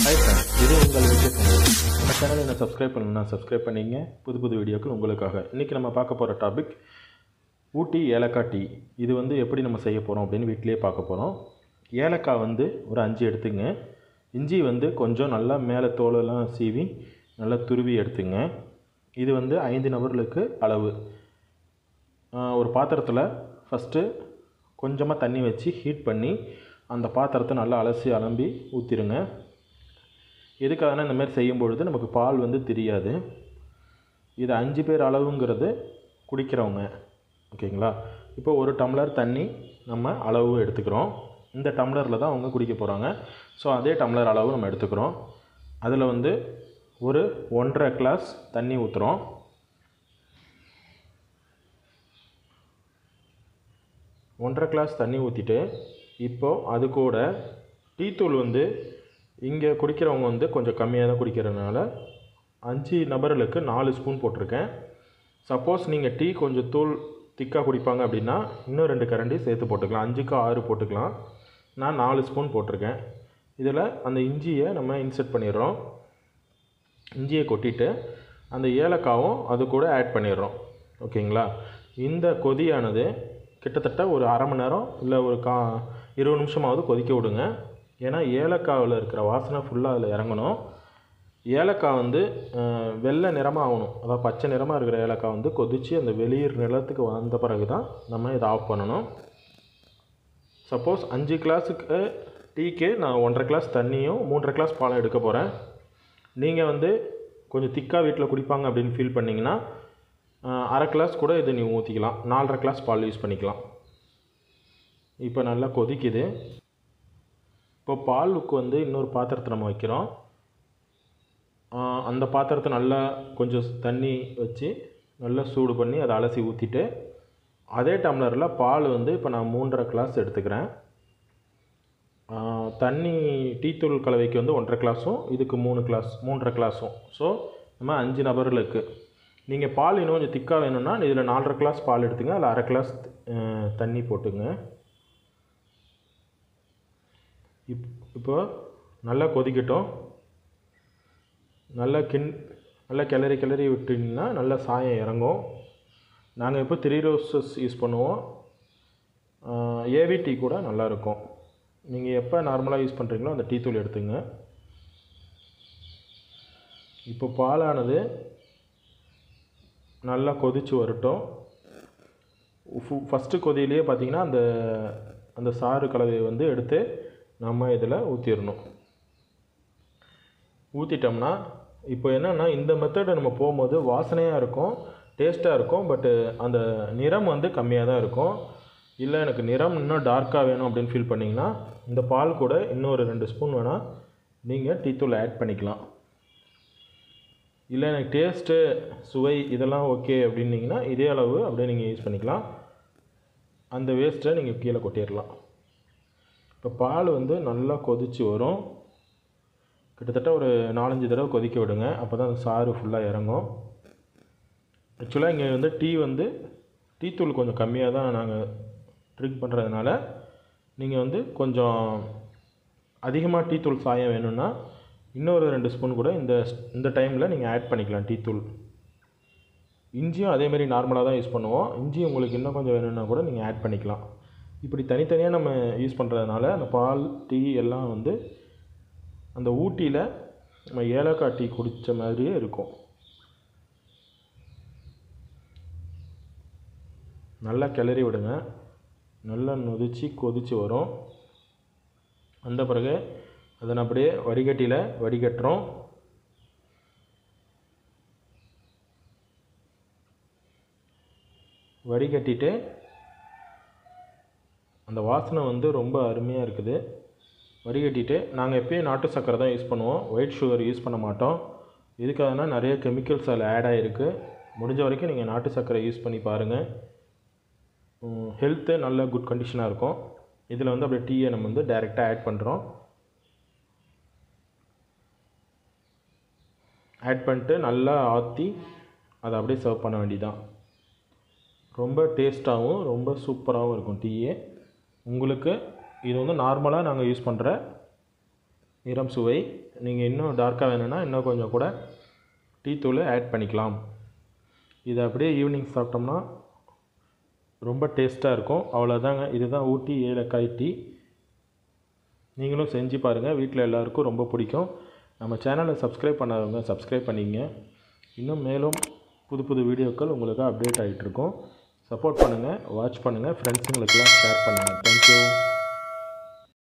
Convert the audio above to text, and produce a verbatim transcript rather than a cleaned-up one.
Hi friends, இது உங்கள் Vijay channel. நம்ம சேனலை என்ன சப்ஸ்கிரைப் பண்ணணும்னா சப்ஸ்கிரைப் பண்ணிங்க. புது புது வீடியோக்கள் உங்களுக்காக. இன்றைக்கி நம்ம பார்க்க போகிற டாபிக் ஊட்டி ஏலக்காய் டீ. இது வந்து எப்படி நம்ம செய்ய போகிறோம் அப்படின்னு வீட்டிலே பார்க்க போகிறோம். ஏலக்காய் வந்து ஒரு அஞ்சு எடுத்துங்க. இஞ்சி வந்து கொஞ்சம் நல்லா மேலே தோலெல்லாம் சீவி நல்லா துருவி எடுத்துங்க. இது வந்து ஐந்து நபர்களுக்கு அளவு. ஒரு பாத்திரத்தில் ஃபஸ்ட்டு கொஞ்சமாக தண்ணி வச்சு ஹீட் பண்ணி அந்த பாத்திரத்தை நல்லா அலசி அலம்பி ஊற்றிடுங்க. எதுக்காகனா இந்த மாதிரி செய்யும்பொழுது நமக்கு பால் வந்து தெரியாது. இது அஞ்சு பேர் அளவுங்கிறது குடிக்கிறவங்க, ஓகேங்களா? இப்போ ஒரு டம்ளர் தண்ணி நம்ம அளவு எடுத்துக்கிறோம். இந்த டம்ளரில் தான் அவங்க குடிக்க போகிறாங்க. ஸோ அதே டம்ளர் அளவு நம்ம எடுத்துக்கிறோம். அதில் வந்து ஒரு ஒன்றரை கிளாஸ் தண்ணி ஊற்றுறோம். ஒன்றரை கிளாஸ் தண்ணி ஊற்றிட்டு இப்போது அது கூட டீத்தூள் வந்து இங்கே குடிக்கிறவங்க வந்து கொஞ்சம் கம்மியாக தான் குடிக்கிறதுனால அஞ்சு நபர்களுக்கு நாலு ஸ்பூன் போட்டிருக்கேன். சப்போஸ் நீங்கள் டீ கொஞ்சம் தூள் திக்காக குடிப்பாங்க அப்படின்னா இன்னும் ரெண்டு கரண்டி சேர்த்து போட்டுக்கலாம். அஞ்சுக்கு ஆறு போட்டுக்கலாம். நான் நாலு ஸ்பூன் போட்டிருக்கேன். இதில் அந்த இஞ்சியை நம்ம இன்செர்ட் பண்ணிடுறோம். இஞ்சியை கொட்டிட்டு அந்த ஏலக்காவும் அது கூட ஆட் பண்ணிடுறோம், ஓகேங்களா? இந்த கொதியானது கிட்டத்தட்ட ஒரு அரை மணி நேரம் இல்லை ஒரு கா இருபது நிமிஷமாவது கொதிக்க விடுங்க. ஏன்னா ஏலக்காவில் இருக்கிற வாசனை ஃபுல்லாக அதில் இறங்கணும். ஏலக்காய் வந்து வெள்ளை நிறமாக ஆகணும். அதாவது பச்சை நிறமாக இருக்கிற ஏலக்காய் வந்து கொதித்து அந்த வெளியீர் நிலத்துக்கு வந்த பிறகு தான் நம்ம இதை ஆஃப் பண்ணணும். சப்போஸ் அஞ்சு கிளாஸுக்கு டீக்கு நான் ஒன்றரை கிளாஸ் தண்ணியும் மூன்றரை கிளாஸ் பாலும் எடுக்க போகிறேன். நீங்கள் வந்து கொஞ்சம் திக்காக வீட்டில் குடிப்பாங்க அப்படின்னு ஃபீல் பண்ணிங்கன்னா அரை கிளாஸ் கூட இது நீங்கள் ஊற்றிக்கலாம். நாலரை கிளாஸ் பால் யூஸ் பண்ணிக்கலாம். இப்போ நல்லா கொதிக்குது. இப்போ பாலுக்கு வந்து இன்னொரு பாத்திரத்தை நம்ம வைக்கிறோம். அந்த பாத்திரத்தை நல்லா கொஞ்சம் தண்ணி வச்சு நல்லா சூடு பண்ணி அதை அலசி ஊற்றிட்டு அதே டம்ளரில் பால் வந்து இப்போ நான் மூன்றரை கிளாஸ் எடுத்துக்கிறேன். தண்ணி டீத்தூள் கலவைக்கு வந்து ஒன்றரை கிளாஸும் இதுக்கு மூணு கிளாஸ் மூன்றரை கிளாஸும். ஸோ நம்ம அஞ்சு நபர்களுக்கு நீங்கள் பால் இன்னும் கொஞ்சம் திக்காக வேணும்னா இதில் நாலரை கிளாஸ் பால் எடுத்துங்க. அதில் அரை கிளாஸ் தண்ணி போட்டுங்க. இப் இப்போ நல்லா கொதிக்கட்டும். நல்லா கிண் நல்லா கிளறி கிளறி விட்டிங்கன்னா நல்லா சாயம் இறங்கும். நாங்கள் இப்போ த்ரீ ரோஸஸ் யூஸ் பண்ணுவோம். ஏவி டீ கூட நல்லாயிருக்கும். நீங்கள் எப்போ நார்மலாக யூஸ் பண்ணுறீங்களோ அந்த டீ தூள் எடுத்துங்க. இப்போ பாலானது நல்லா கொதித்து வரட்டும். ஃபஸ்ட்டு கொதியிலேயே பார்த்திங்கன்னா அந்த அந்த சாறு கலவையை வந்து எடுத்து நம்ம இதில் ஊற்றிடணும். ஊற்றிட்டோம்னா இப்போ என்னென்னா இந்த மெத்தடை நம்ம போகும்போது வாசனையாக இருக்கும், டேஸ்ட்டாக இருக்கும். பட்டு அந்த நிறம் வந்து கம்மியாக தான் இருக்கும். இல்லை எனக்கு நிறம் இன்னும் டார்க்காக வேணும் அப்படின்னு ஃபீல் பண்ணிங்கன்னா இந்த பால் கூட இன்னொரு ரெண்டு ஸ்பூன் வேணால் நீங்கள் டீத்தூள் ஆட் பண்ணிக்கலாம். இல்லை எனக்கு டேஸ்ட்டு சுவை இதெல்லாம் ஓகே அப்படின்னிங்கன்னா இதே அளவு அப்படியே நீங்கள் யூஸ் பண்ணிக்கலாம். அந்த வேஸ்ட்டை நீங்கள் கீழே கொட்டிடலாம். இப்போ பால் வந்து நல்லா கொதித்து வரும். கிட்டத்தட்ட ஒரு நாலஞ்சு தடவை கொதிக்க விடுங்க. அப்போ தான் அந்த சாறு ஃபுல்லாக இறங்கும். ஆக்சுவலாக இங்கே வந்து டீ வந்து டீத்தூள் கொஞ்சம் கம்மியாக தான் நாங்கள் ட்ரிங்க் பண்ணுறதுனால நீங்கள் வந்து கொஞ்சம் அதிகமாக டீத்தூள் சாயம் வேணும்னா இன்னொரு ரெண்டு ஸ்பூன் கூட இந்த இந்த டைமில் நீங்கள் ஆட் பண்ணிக்கலாம் டீத்தூள். இஞ்சியும் அதேமாரி நார்மலாக தான் யூஸ் பண்ணுவோம். இஞ்சி உங்களுக்கு இன்னும் கொஞ்சம் வேணும்னா கூட நீங்கள் ஆட் பண்ணிக்கலாம். இப்படி தனித்தனியாக நம்ம யூஸ் பண்ணுறதுனால அந்த பால் டீ எல்லாம் வந்து அந்த ஊட்டியில் நம்ம ஏலக்காய் டீ குடித்த மாதிரியே இருக்கும். நல்லா கிளறி விடுங்க. நல்லா நொதிச்சு கொதித்து வரும். அந்த பிறகு அதை அப்படியே வடிகட்டியில் வடிகட்டுறோம். வடிகட்டிட்டு அந்த வாசனை வந்து ரொம்ப அருமையாக இருக்குது. வடிகட்டிட்டு நாங்கள் எப்போயும் நாட்டு சர்க்கரை தான் யூஸ் பண்ணுவோம். ஒயிட் சுகர் யூஸ் பண்ண மாட்டோம். இதுக்காகனா நிறைய கெமிக்கல்ஸ் அதில் ஆட் ஆகிருக்கு. முடிஞ்ச வரைக்கும் நீங்கள் நாட்டு சர்க்கரை யூஸ் பண்ணி பாருங்கள். ஹெல்த்து நல்ல குட் கண்டிஷனாக இருக்கும். இதில் வந்து அப்படியே டீயை நம்ம வந்து டைரெக்டாக ஆட் பண்ணுறோம். ஆட் பண்ணிட்டு நல்லா ஆற்றி அதை அப்படியே சர்வ் பண்ண வேண்டியதான். ரொம்ப டேஸ்ட்டாகவும் ரொம்ப சூப்பராகவும் இருக்கும் டீயே. உங்களுக்கு இது வந்து நார்மலாக நாங்கள் யூஸ் பண்ணுற நிறம் சுவை. நீங்கள் இன்னும் டார்க்காக வேணும்னா இன்னும் கொஞ்சம் கூட டீ தூள் ஆட் பண்ணிக்கலாம். இதை அப்படியே ஈவினிங் சாப்பிட்டோம்னா ரொம்ப டேஸ்ட்டாக இருக்கும். அவ்வளோதாங்க. இதுதான் ஊட்டி ஏலக்காய் டீ. நீங்களும் செஞ்சு பாருங்கள், வீட்டில் எல்லாருக்கும் ரொம்ப பிடிக்கும். நம்ம சேனலை சப்ஸ்கிரைப் பண்ணாதவங்க சப்ஸ்கிரைப் பண்ணிங்க. இன்னும் மேலும் புது புது வீடியோக்கள் உங்களுக்கு அப்டேட் ஆகிட்டு இருக்கும். சப்போர்ட் பண்ணுங்கள், வாட்ச் பண்ணுங்கள், ஃப்ரெண்ட்ஸுங்களுக்கெல்லாம் ஷேர் பண்ணுங்கள். தேங்க்யூ.